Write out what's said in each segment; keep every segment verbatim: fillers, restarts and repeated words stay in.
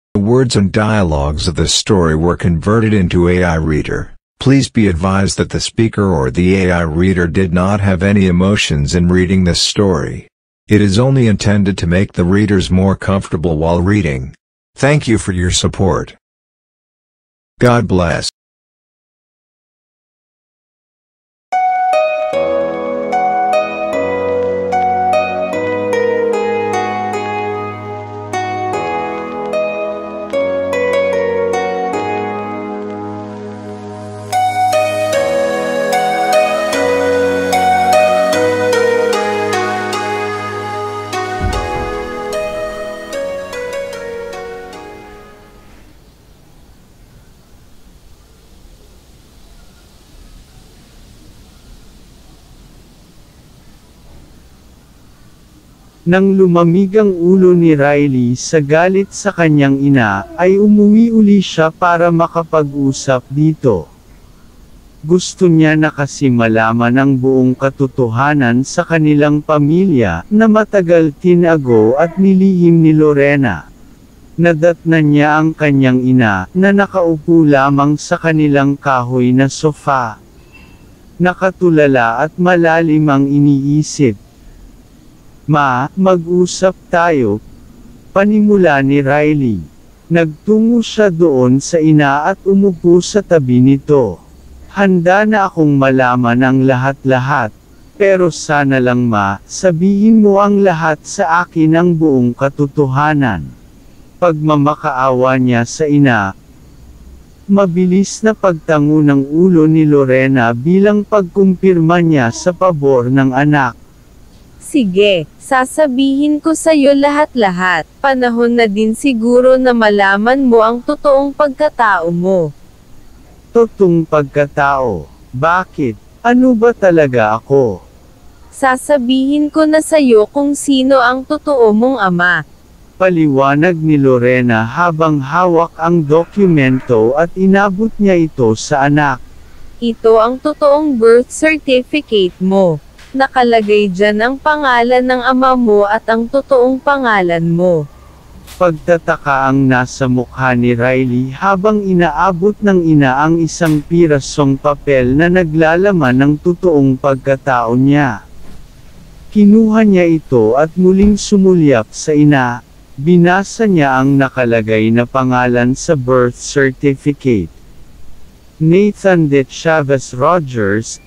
The words and dialogues of the story were converted into A I reader. Please be advised that the speaker or the A I reader did not have any emotions in reading this story. It is only intended to make the readers more comfortable while reading. Thank you for your support. God bless. Nang lumamig ang ulo ni Riley sa galit sa kanyang ina, ay umuwi uli siya para makapag-usap dito. Gusto niya na kasi malaman ang buong katotohanan sa kanilang pamilya, na matagal tinago at nilihim ni Lorena. Nadatnan niya ang kanyang ina, na nakaupo lamang sa kanilang kahoy na sofa. Nakatulala at malalim ang iniisip. Ma, mag-usap tayo. Panimula ni Riley. Nagtungo siya doon sa ina at umupo sa tabi nito. Handa na akong malaman ang lahat-lahat. Pero sana lang ma, sabihin mo ang lahat sa akin ang buong katotohanan. Pagmamakaawa niya sa ina. Mabilis na pagtango ng ulo ni Lorena bilang pagkumpirma niya sa pabor ng anak. Sige, sasabihin ko sa'yo lahat-lahat. Panahon na din siguro na malaman mo ang totoong pagkatao mo. Totoong pagkatao? Bakit? Ano ba talaga ako? Sasabihin ko na sa'yo kung sino ang totoo mong ama. Paliwanag ni Lorena habang hawak ang dokumento at inabot niya ito sa anak. Ito ang totoong birth certificate mo. Nakalagay dyan ang pangalan ng ama mo at ang totoong pangalan mo. Pagtataka ang nasa mukha ni Riley habang inaabot ng ina ang isang pirasong papel na naglalaman ng totoong pagkatao niya. Kinuha niya ito at muling sumulyap sa ina. Binasa niya ang nakalagay na pangalan sa birth certificate. Nathan De Chavez Rogers.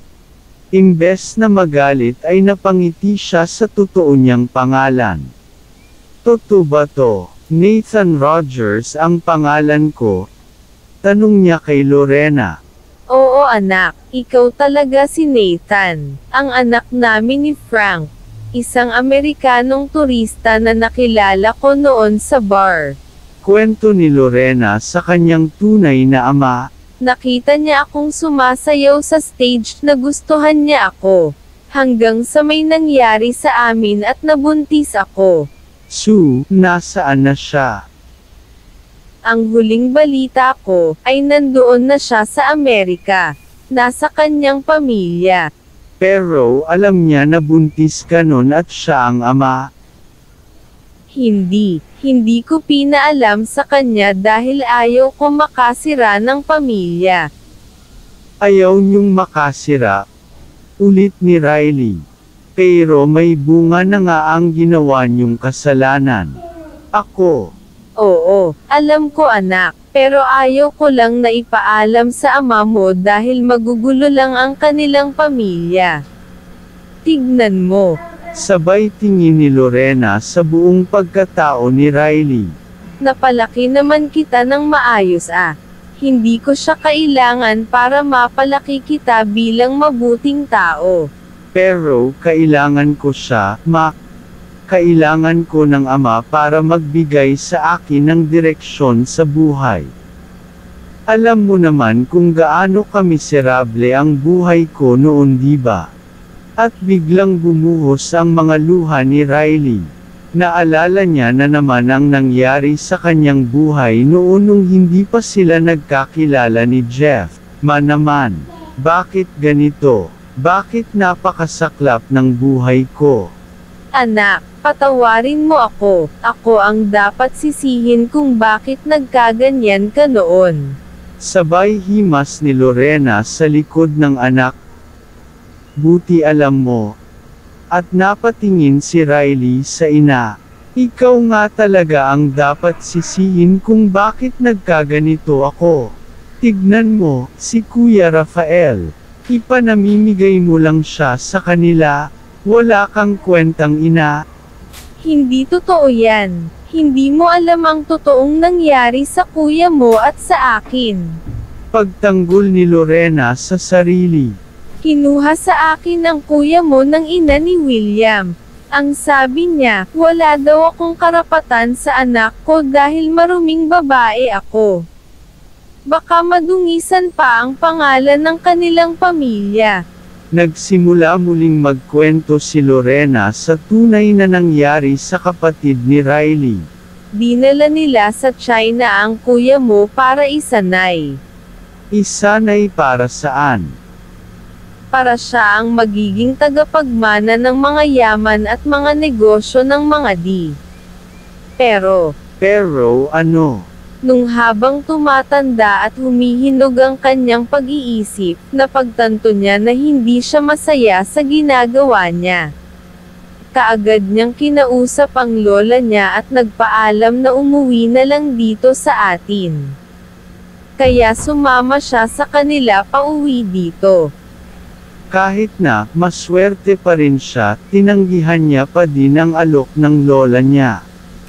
Imbes na magalit ay napangiti siya sa totoo niyang pangalan. Totoo ba to? Nathan Rogers ang pangalan ko? Tanong niya kay Lorena. Oo anak, ikaw talaga si Nathan, ang anak namin ni Frank. Isang Amerikanong turista na nakilala ko noon sa bar. Kwento ni Lorena sa kanyang tunay na ama. Nakita niya akong sumasayaw sa stage na gustuhan niya ako. Hanggang sa may nangyari sa amin at nabuntis ako. Sue, nasaan na siya? Ang huling balita ko, ay nandoon na siya sa Amerika. Nasa kanyang pamilya. Pero alam niya na buntis ka nun at siya ang ama. Hindi, hindi ko pinaalam sa kanya dahil ayaw ko makasira ng pamilya. Ayaw niyong makasira? Ulit ni Riley. Pero may bunga na nga ang ginawa niyong kasalanan. Ako. Oo, alam ko anak, pero ayaw ko lang na ipaalam sa ama mo dahil magugulo lang ang kanilang pamilya. Tignan mo. Sabay tingin ni Lorena sa buong pagkatao ni Riley. Napalaki naman kita ng maayos ah. Hindi ko siya kailangan para mapalaki kita bilang mabuting tao. Pero kailangan ko siya, ma. Kailangan ko ng ama para magbigay sa akin ng direksyon sa buhay. Alam mo naman kung gaano kamiserable ang buhay ko noon, di ba? At biglang bumuhos ang mga luha ni Riley. Naalala niya na naman ang nangyari sa kanyang buhay noon nung hindi pa sila nagkakilala ni Jeff. Ma naman, bakit ganito? Bakit napakasaklap ng buhay ko? Anak, Patawarin mo ako, ako ang dapat sisihin kung bakit nagkaganyan ka noon. Sabay himas ni Lorena sa likod ng anak. Buti alam mo. At napatingin si Riley sa ina. Ikaw nga talaga ang dapat sisihin kung bakit nagkaganito ako. Tignan mo, si Kuya Rafael. Ipanamimigay mo lang siya sa kanila. Wala kang kwentang ina. Hindi totoo yan. Hindi mo alam ang totoong nangyari sa kuya mo at sa akin. Pagtanggol ni Lorena sa sarili. Kinuha sa akin ang kuya mo ng ina ni William. Ang sabi niya, wala daw akong karapatan sa anak ko dahil maruming babae ako. Baka madungisan pa ang pangalan ng kanilang pamilya. Nagsimula muling magkwento si Lorena sa tunay na nangyari sa kapatid ni Riley. Dinala nila sa China ang kuya mo para isanay. Isanay para saan? Para siya ang magiging tagapagmana ng mga yaman at mga negosyo ng mga di. Pero, Pero ano? nung habang tumatanda at humihinog ang kanyang pag-iisip, napagtanto niya na hindi siya masaya sa ginagawa niya. Kaagad niyang kinausap ang lola niya at nagpaalam na umuwi na lang dito sa atin. Kaya sumama siya sa kanila pauwi dito. Kahit na, maswerte pa rin siya, tinanggihan niya pa din ang alok ng lola niya.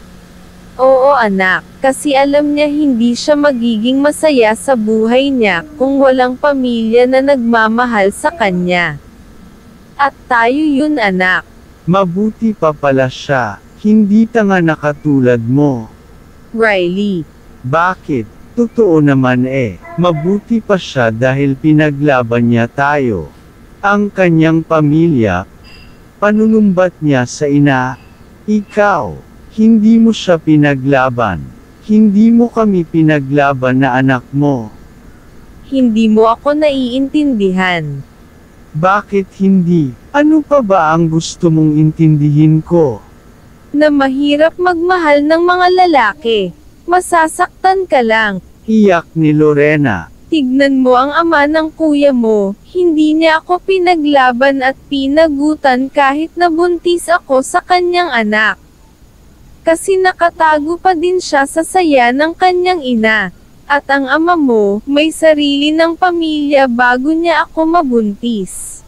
Oo anak, kasi alam niya hindi siya magiging masaya sa buhay niya kung walang pamilya na nagmamahal sa kanya. At tayo yun anak. Mabuti pa pala siya, hindi tanga na katulad mo. Riley. Bakit? Totoo naman eh, mabuti pa siya dahil pinaglaban niya tayo. Ang kanyang pamilya, panunumbat niya sa ina, ikaw. Hindi mo siya pinaglaban. Hindi mo kami pinaglaban na anak mo. Hindi mo ako naiintindihan. Bakit hindi? Ano pa ba ang gusto mong intindihin ko? Na mahirap magmahal ng mga lalaki. Masasaktan ka lang. Iyak ni Lorena. Tignan mo ang ama ng kuya mo. Hindi niya ako pinaglaban at pinagutan kahit nabuntis ako sa kanyang anak. Kasi nakatago pa din siya sa saya ng kanyang ina. At ang ama mo, may sarili ng pamilya bago niya ako mabuntis.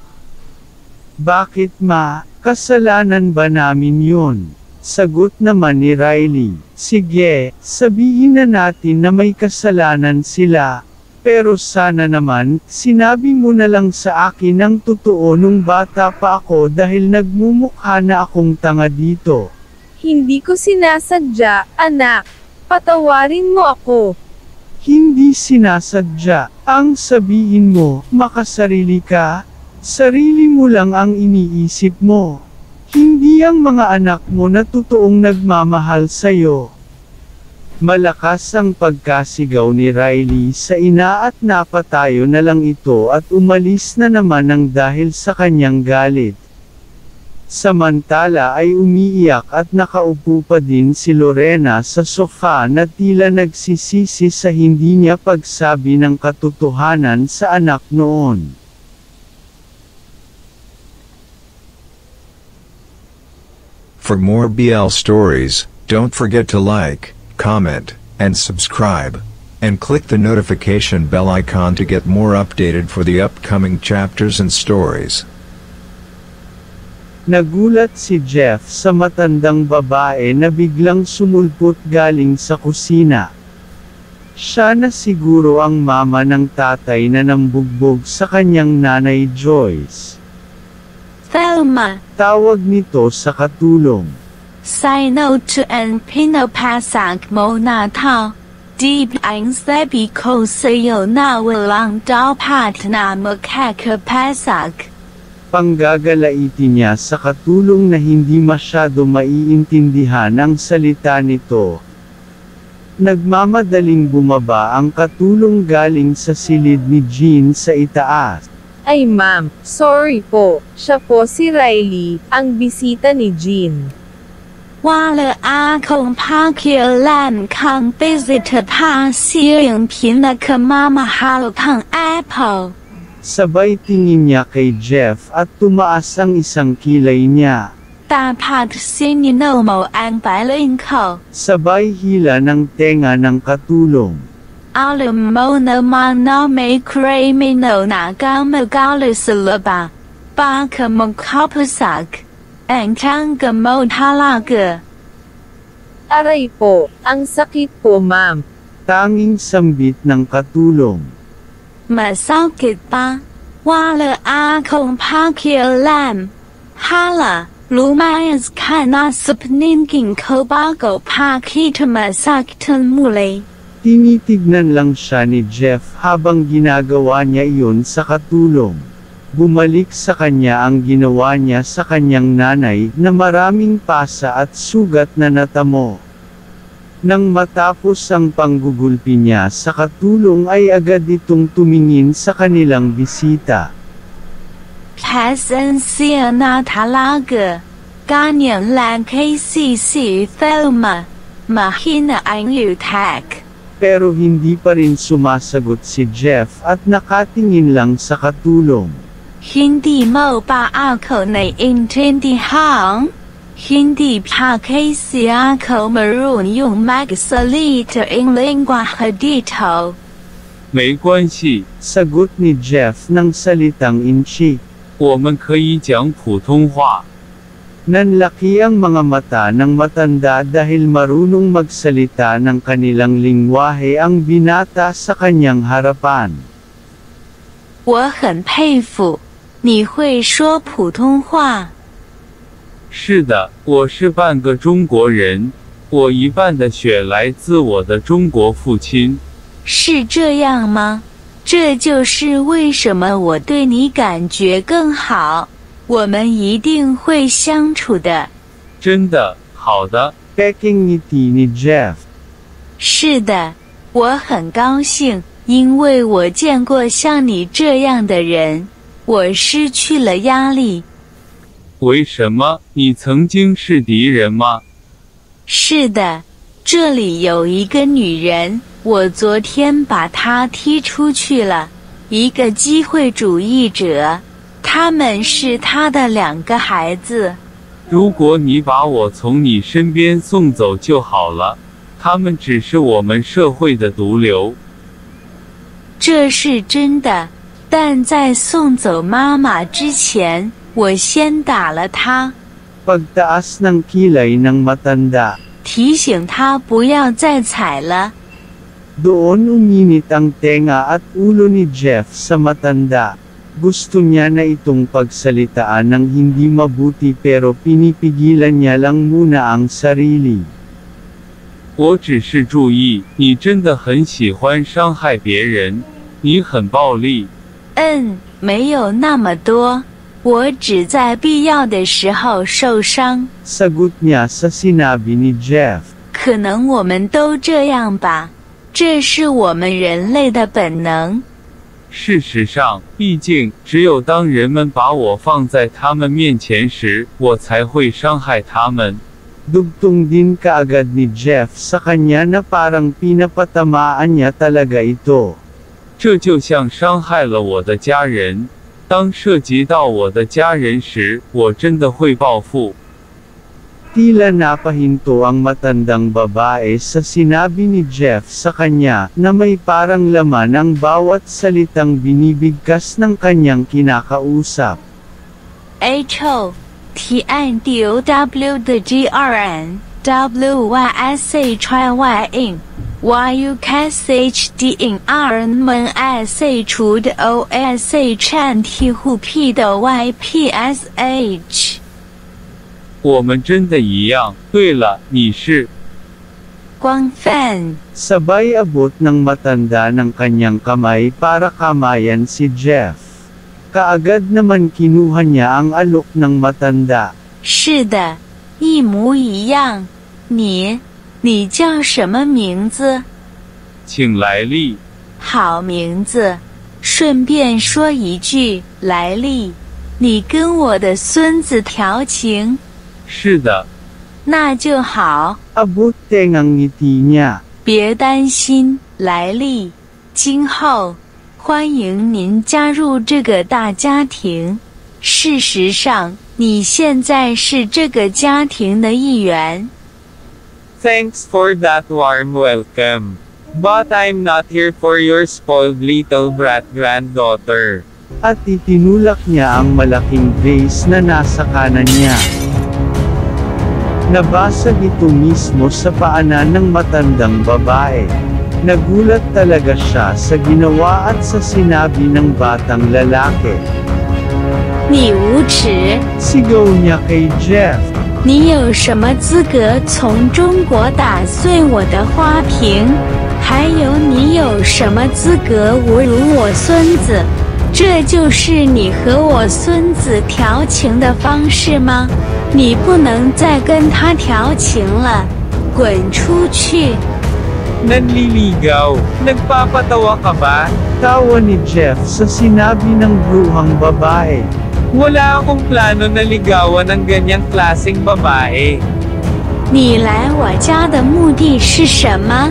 Bakit ma? Kasalanan ba namin yun? Sagot naman ni Riley. Sige, sabihin na natin na may kasalanan sila. Pero sana naman, sinabi mo na lang sa akin ang totoo nung bata pa ako dahil nagmumukha na akong tanga dito. Hindi ko sinasadya, anak. Patawarin mo ako. Hindi sinasadya. Ang sabihin mo, makasarili ka. Sarili mo lang ang iniisip mo. Hindi ang mga anak mo na totoong nagmamahal sa'yo. Malakas ang pagkasigaw ni Riley sa ina at napatayo na lang ito at umalis na naman ng dahil sa kanyang galit. Samantala ay umiiyak at nakaupo pa din si Lorena sa sofa na tila nagsisisi sa hindi niya pagsabi ng katotohanan sa anak noon. For more B L stories, don't forget to like, comment, and subscribe. And click the notification bell icon to get more updated for the upcoming chapters and stories. Nagulat si Jeff sa matandang babae na biglang sumulpot galing sa kusina. Siya na siguro ang mama ng tatay na nambugbog sa kanyang nanay Joyce. Thelma, Tawag nito sa katulong. say no to an pinapasag mo na tao. Deep ang sabi ko sa'yo na walang dapat na makakapasag. Panggagalaiti niya sa katulong na hindi masyado maiintindihan ang salita nito. Nagmamadaling bumaba ang katulong galing sa silid ni Jean sa itaas. Ay ma'am, sorry po. Siya po si Riley, ang bisita ni Jean. 挖了阿孔帕克兰康 visit 帕西影评了个妈妈 halo 胖 apple。 Sabay tingin niya kay Jeff at tumaas ang isang kilay niya. 大帕特西尼诺某安白了一口。 Sabay hila ng tenga ng katulong. 阿鲁某那嘛那没 criminal 那高么高了死了吧？巴克蒙 kapasak， ang tang个某他那个。 Aray po, ang sakit po ma'am. Tanging sambit ng katulong. Masakit ba? 挖了阿孔帕克兰，哈了。Lumayas kana sa paningin ko bago pakita masaktan muli. Tinitignan lang siya ni Jeff habang ginagawa niya iyon sa katulong. Bumalik sa kanya ang ginawa niya sa kanyang nanay na maraming pasa at sugat na natamo. Nang matapos ang panggugulpi niya sa katulong ay agad itong tumingin sa kanilang bisita. Kasan siya na talaga. Ganyan lang kay Sisi Thelma. Mahina ang utak. Pero hindi pa rin sumasagot si Jeff at nakatingin lang sa katulong. Hindi mo ba ako naiintindihan? Hindi pa kasi ako marunong magsalita ng lengguwahe dito. 没关系， Sagot ni Jeff ng salitang inchi. 我们可以讲普通话。 Nanlaki ang mga mata ng matanda dahil marunong magsalita ng kanilang lingwahe ang binata sa kanyang harapan. 我很佩服，你会说普通话。 是的，我是半个中国人，我一半的血来自我的中国父亲。 是这样吗？这就是为什么我对你感觉更好。我们一定会相处的。 真的，好的。 Peking ngiti ni Jeff. 是的，我很高兴，因为我见过像你这样的人，我失去了压力。 为什么？你曾经是敌人吗？ 是的，这里有一个女人，我昨天把她踢出去了，一个机会主义者。他们是他的两个孩子。 如果你把我从你身边送走就好了，他们只是我们社会的毒瘤。 这是真的，但在送走妈妈之前，我先打了她。 Pagtaas ng kilay ng matanda. 提醒她不要再踩了。 Doon uminit ang tenga at ulo ni Jeff sa matanda. Gusto niya na itong pagsalitaan ng hindi mabuti pero pinipigilan niya lang muna ang sarili. 我只是注意，你真的很喜欢伤害别人，你很暴力。 嗯，没有那么多，我只在必要的时候受伤。 Sagot niya sa sinabi ni Jeff. 可能我们都这样吧，这是我们人类的本能。 事实上，毕竟只有当人们把我放在他们面前时，我才会伤害他们。 Dugtong din kaagad ni Jeff sa kanya na parang pinapatamaan niya talaga ito. 这就像伤害了我的家人。当涉及到我的家人时，我真的会报复。 Tila napahinto ang matandang babae sa sinabi ni Jeff sa kanya na may parang laman ang bawat salitang binibigkas ng kanyang kinakausap. H O T N D O W 的 G R N W Y S H Y N Y U K S H D N R N S H 的 O S H N T H P 的 Y P S H。 我们真的一样。对了，你是光范。 Sabay abot ng matanda ng kanyang kamay para kamayan si Jeff. Kaagad naman kinuha niya ang alok ng matanda. 是的，一模一样。你，你叫什么名字？ 请来历。 好名字。顺便说一句，来历，你跟我的孙子调情。 是的。 那就好。 Abot tengang ngiti niya. 别担心，莱利，今后欢迎您加入这个大家庭。事实上，你现在是这个家庭的一员。 Thanks for that warm welcome. But I'm not here for your spoiled little brat granddaughter. At itinulak niya ang malaking vase na nasa kanan niya. Nabasag ito mismo sa paanan ng matandang babae. Nagulat talaga siya sa ginawa at sa sinabi ng batang lalaki. 你无耻！ Sigaw niya kay Jeff. 你有什么资格从中国打碎我的花瓶？还有你有什么资格侮辱我孙子？这就是你和我孙子调情的方式吗？你不能再跟他调情了，滚出去！ Nanliligaw. Nagpapatawa ka ba? Tawa ni Jeff sa sinabi ng bruhang babae. Wala akong plano na ligawan ng ganyang klaseng babae. 你来我家的目的是什么？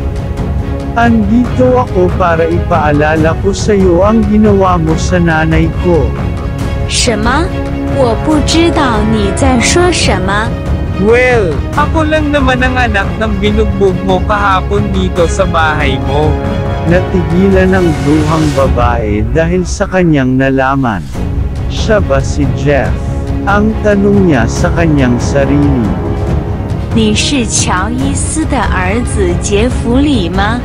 Andito ako para ipaalala ko sa iyo ang ginawa mo sa nanay ko. 什么？我不知道你在说什么。 Well, ako lang naman ang anak ng binugbog mo kahapon dito sa bahay mo. Natigilan ang bruhang babae dahil sa kanyang nalaman. Siya ba si Jeff? Ang tanong niya sa kanyang sarili. 你是乔伊斯的儿子杰弗里吗？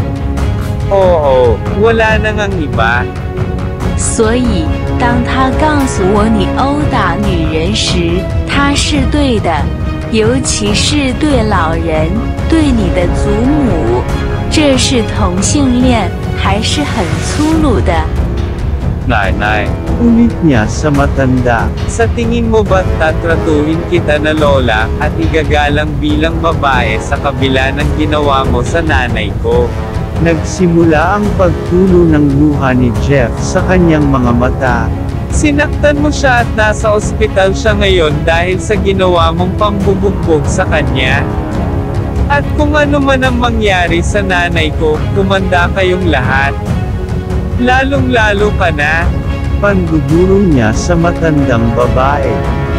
Oo, wala na ngang iba. 所以，当他告诉我你殴打女人时，他是对的，尤其是对老人，对你的祖母。这是同性恋，还是很粗鲁的。 Nanay, Ulit niya sa matanda. sa tingin mo ba't tatratuhin kita na lola at igagalang bilang babae sa kabila ng ginawa mo sa nanay ko? Nagsimula ang pagtulo ng luha ni Jeff sa kanyang mga mata. Sinaktan mo siya at nasa ospital siya ngayon dahil sa ginawa mong pambubugbog sa kanya. At kung ano man ang mangyari sa nanay ko, kumanda kayong lahat. Lalong-lalo ka na. Panduduro niya sa matandang babae.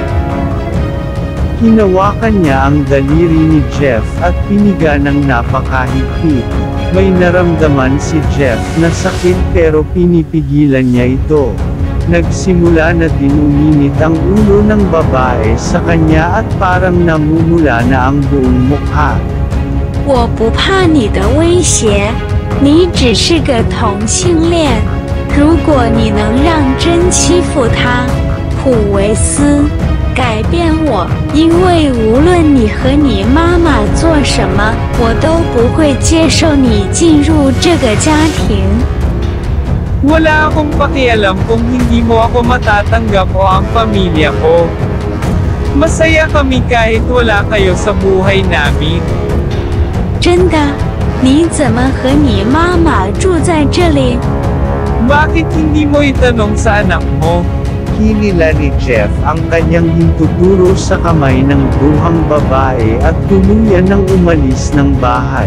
Hinawakan niya ang daliri ni Jeff at piniga ng napakahigpit. May naramdaman si Jeff na sakit pero pinipigilan niya ito. Nagsimula na din uminit ang ulo ng babae sa kanya at parang namumula na ang buong mukha. 我不怕你的威胁，你只是个同性恋。如果你能让真欺负他，普维斯，改变我，因为无论你和你妈妈做什么，我都不会接受你进入这个家庭。 Wala akong pakialam kung hindi mo ako matatanggap o ang pamilya ko. Masaya kami kahit wala kayo sa buhay namin. 真的？你怎么和你妈妈住在这里？ Bakit hindi mo itanong sa anak mo? Hinila ni Jeff ang kanyang hintuturo sa kamay ng bruhang babae at tuluyan ng umalis ng bahay.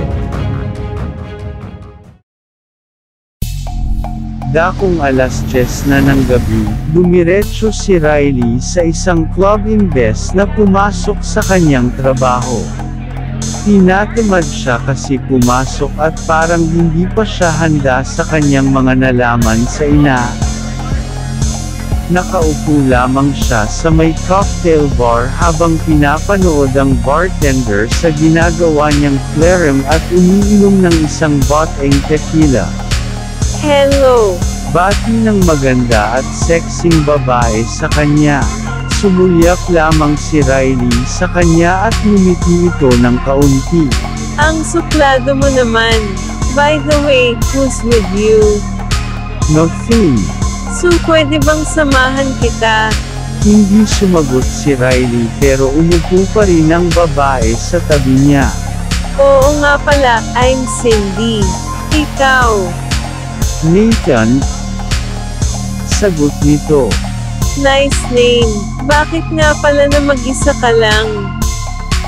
Dakong alas diyes na ng gabi, dumiretso si Riley sa isang club imbes na pumasok sa kanyang trabaho. Tinatamad siya kasi pumasok at parang hindi pa siya handa sa kanyang mga nalaman sa ina. Nakaupo lamang siya sa may cocktail bar habang pinapanood ang bartender sa ginagawa niyang flaring at umiinom ng isang boteng tequila. Hello! Bati ng maganda at sexing babae sa kanya. Sumulyap lamang si Riley sa kanya at ngumiti ito ng kaunti. Ang suplado mo naman. By the way, who's with you? Nothing. So pwede bang samahan kita? Hindi sumagot si Riley pero umupo pa rin ang babae sa tabi niya. Oo nga pala, I'm Cindy. Ikaw. Nathan? Sagot nito. Nice name. Bakit nga pala na mag-isa ka lang?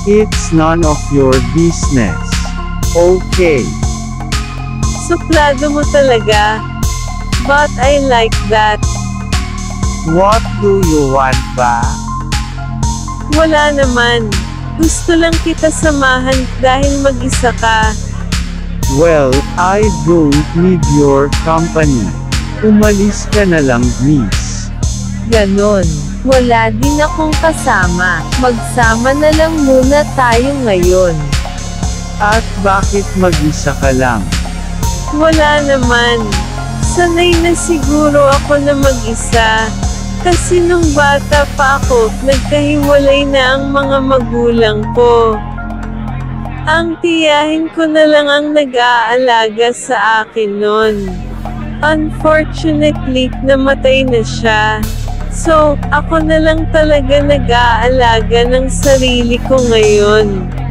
It's none of your business. Okay. Suplado mo talaga. But I like that. What do you want ba? Wala naman. Gusto lang kita samahan dahil mag-isa ka. Well, I don't need your company. Umalis ka na lang, miss. Ganon. Wala din akong kasama. Magsama na lang muna tayo ngayon. At bakit mag-isa ka lang? Wala naman. Sanay na siguro ako na mag-isa. Kasi nung bata pa ako, nagkahiwalay na ang mga magulang ko. Ang tiyahin ko na lang ang nag-aalaga sa akin nun. Unfortunately, namatay na siya. So, ako na lang talaga nag-aalaga ng sarili ko ngayon.